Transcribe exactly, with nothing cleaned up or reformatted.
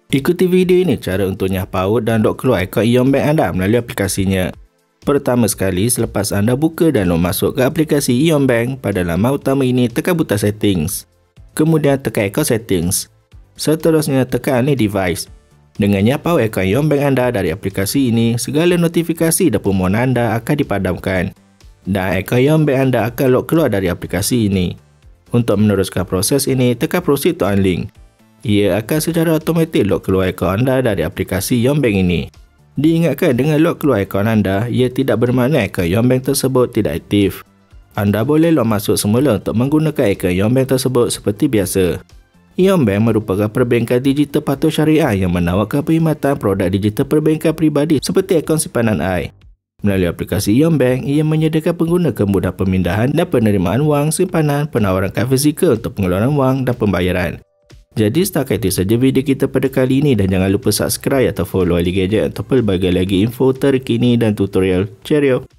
Ikuti video ini cara untuk nyah paut dan lock keluar akaun Ion Bank anda melalui aplikasinya. Pertama sekali, selepas anda buka dan lock masuk ke aplikasi Ion Bank, pada laman utama ini tekan butang settings. Kemudian tekan akaun settings. Seterusnya tekan alih device. Dengan nyah paut akaun Ion Bank anda dari aplikasi ini, segala notifikasi dan permohonan anda akan dipadamkan. Dan akaun Ion Bank anda akan lock keluar dari aplikasi ini. Untuk meneruskan proses ini, tekan proceed to unlink. Ia akan secara automatik lock keluar akaun anda dari aplikasi Ion Bank ini. Diingatkan, dengan lock keluar akaun anda, ia tidak bermakna akaun Ion Bank tersebut tidak aktif. Anda boleh lock masuk semula untuk menggunakan akaun Ion Bank tersebut seperti biasa. Ion Bank merupakan perbankan digital patuh syariah yang menawarkan perkhidmatan produk digital perbankan peribadi seperti akaun simpanan I. Melalui aplikasi Ion Bank, ia menyediakan pengguna kemudahan pemindahan dan penerimaan wang simpanan, penawaran kad fizikal untuk pengeluaran wang dan pembayaran. Jadi setakat itu saja video kita pada kali ini, dan jangan lupa subscribe atau follow Ali Gadget untuk pelbagai lagi info terkini dan tutorial. Cheerio!